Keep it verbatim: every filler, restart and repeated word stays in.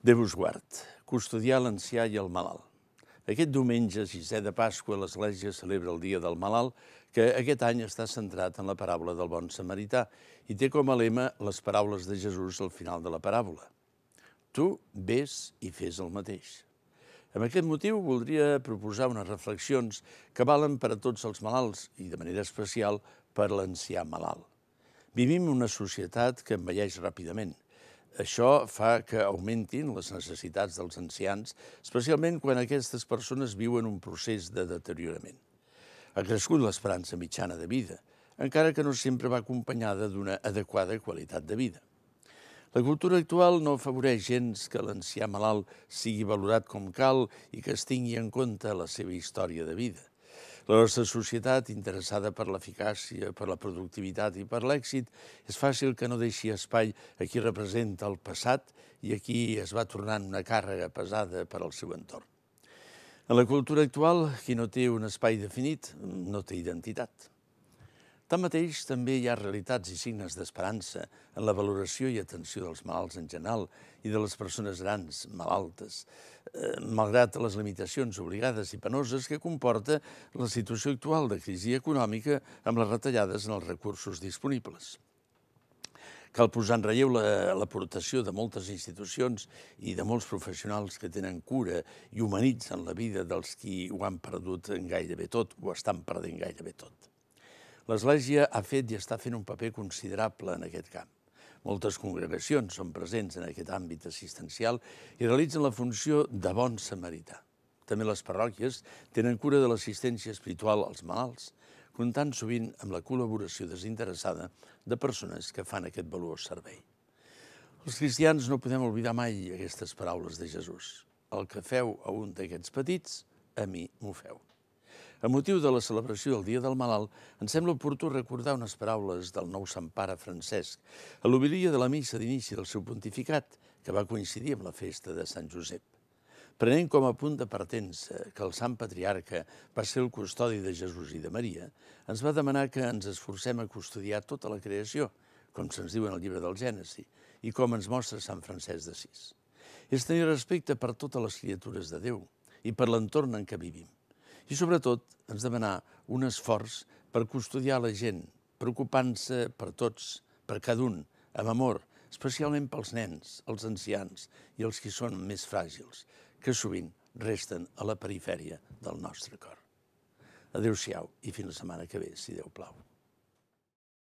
Déu us guard, custodiar l'ancià i el malalt. Aquest diumenge, sisè de Pasqua, l'Església celebra el Dia del Malalt, que aquest any està centrat en la paràbola del bon samarità i té com a lema les paraules de Jesús al final de la paràbola. Tu vés i fes el mateix. Amb aquest motiu voldria proposar unes reflexions que valen per a tots els malalts i, de manera especial, per l'ancià malalt. Vivim una societat que envelleix ràpidament. Això fa que augmentin les necessitats dels ancians, especialment quan aquestes persones viuen un procés de deteriorament. Ha crescut l'esperança mitjana de vida, encara que no sempre va acompanyada d'una adequada qualitat de vida. La cultura actual no afavoreix gens que l'ancià malalt sigui valorat com cal i que es tingui en compte la seva història de vida. La nostra societat, interessada per l'eficàcia, per la productivitat i per l'èxit, és fàcil que no deixi espai a qui representa el passat i a qui es va tornant una càrrega pesada per al seu entorn. En la cultura actual, qui no té un espai definit no té identitat. Tanmateix, també hi ha realitats i signes d'esperança en la valoració i atenció dels malalts en general i de les persones grans, malaltes, eh, malgrat les limitacions obligades i penoses que comporta la situació actual de crisi econòmica amb les retallades en els recursos disponibles. Cal posar en relleu l'aportació de moltes institucions i de molts professionals que tenen cura i humanitzen la vida dels qui ho han perdut en gairebé tot o estan perdent gairebé tot. L'Església ha fet i està fent un paper considerable en aquest camp. Moltes congregacions són presents en aquest àmbit assistencial i realitzen la funció de bon samarità. També les parròquies tenen cura de l'assistència espiritual als malalts, comptant sovint amb la col·laboració desinteressada de persones que fan aquest valuós servei. Els cristians no podem oblidar mai aquestes paraules de Jesús. El que feu a un d'aquests petits, a mi m'ho feu. A motiu de la celebració del Dia del Malalt, ens sembla oportú recordar unes paraules del nou Sant Pare Francesc a l'homilia de la missa d'inici del seu pontificat, que va coincidir amb la festa de Sant Josep. Prenent com a punt de partença que el Sant Patriarca va ser el custodi de Jesús i de Maria, ens va demanar que ens esforcem a custodiar tota la creació, com se'ns diu en el llibre del Gènesi, i com ens mostra Sant Francesc d'Assís. És tenir respecte per totes les criatures de Déu i per l'entorn en què vivim. I, sobretot, ens demanar un esforç per custodiar la gent, preocupant-se per tots, per cada un, amb amor, especialment pels nens, els ancians i els qui són més fràgils, que sovint resten a la perifèria del nostre cor. Adéu-siau i fins la setmana que ve, si Déu plau.